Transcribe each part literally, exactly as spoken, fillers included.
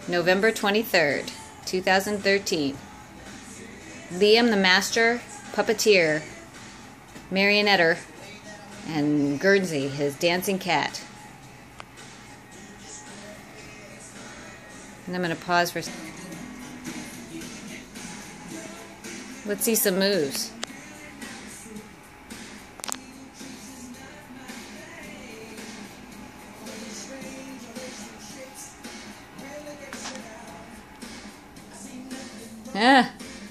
November twenty-third, two thousand thirteen. Liam the Master Puppeteer, Marionetter, and Guernsey, his dancing cat. And I'm going to pause for... Let's see some moves. Ah.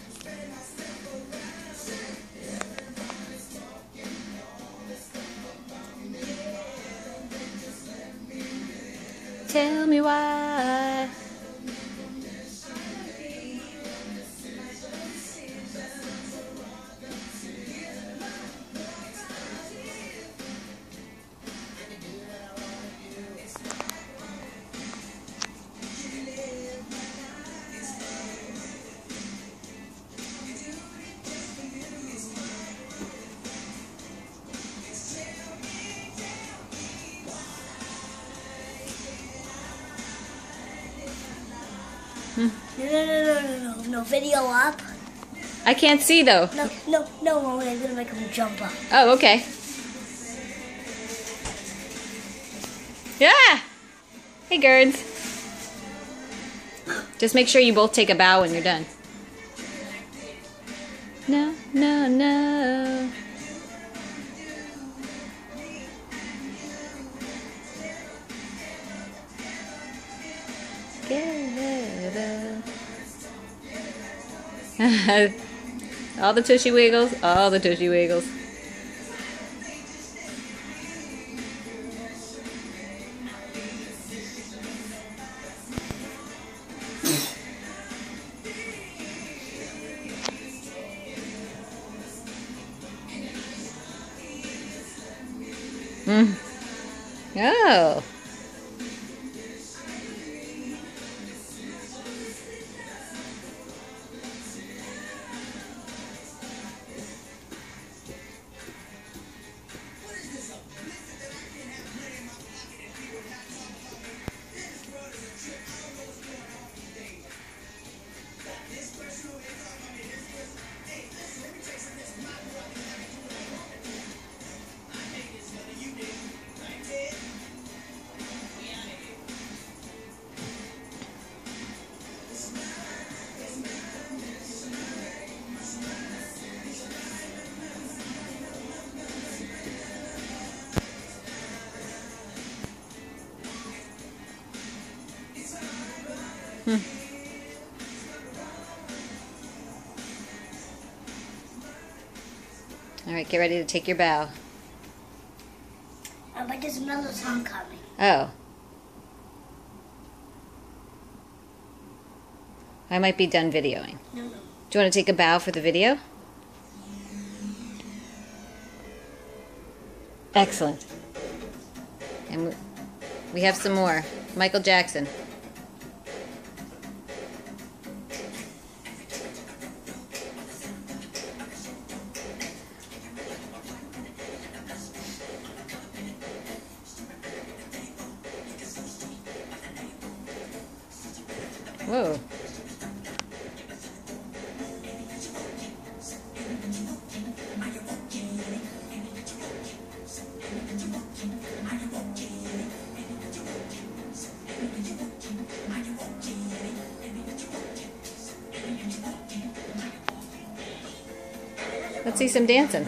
Tell me why. Hmm. No, no, no, no, no, no, no, video up. I can't see though. No, no, no, Mommy, I'm gonna make him jump up. Oh, okay. Yeah! Hey, Gerds. Just make sure you both take a bow when you're done. No, no, no. All the tushy wiggles, all the tushy wiggles. Mm. Oh. Hmm. All right, get ready to take your bow. Uh, but there's another song coming. Oh. I might be done videoing. No, no. Do you want to take a bow for the video? Excellent. And we have some more. Michael Jackson. Whoa. Let's see some dancing.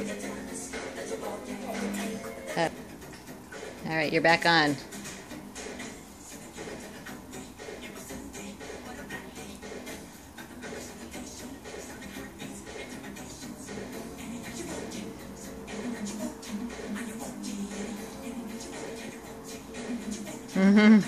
Uh, all right, you're back on. Mm-hmm.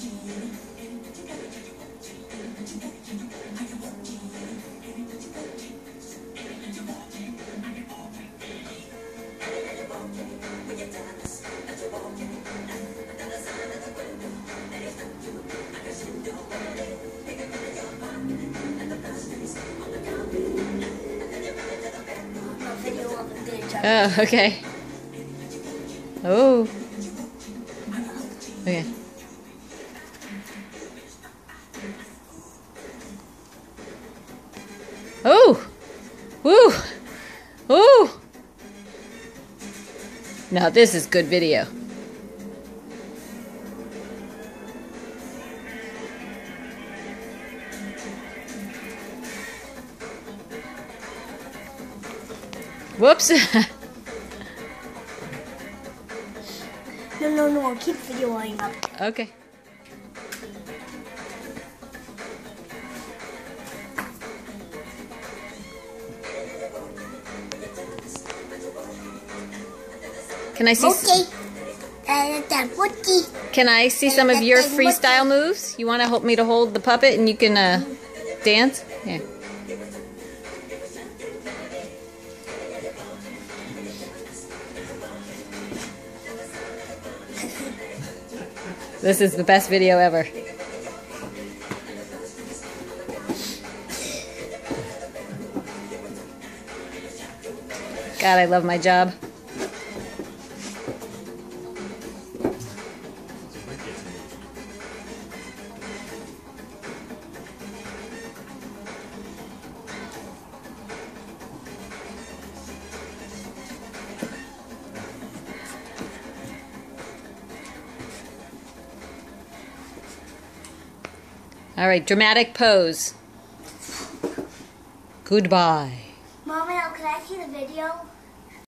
Oh, okay. Oh. Okay. Now this is good video. Whoops. No, no, no. Keep videoing up. Okay. Can I see? Okay. Uh, okay. Can I see some of your freestyle moves? You want to help me to hold the puppet and you can uh, dance? Yeah. This is the best video ever. God, I love my job. All right, dramatic pose. Goodbye. Mom, now can I see the video?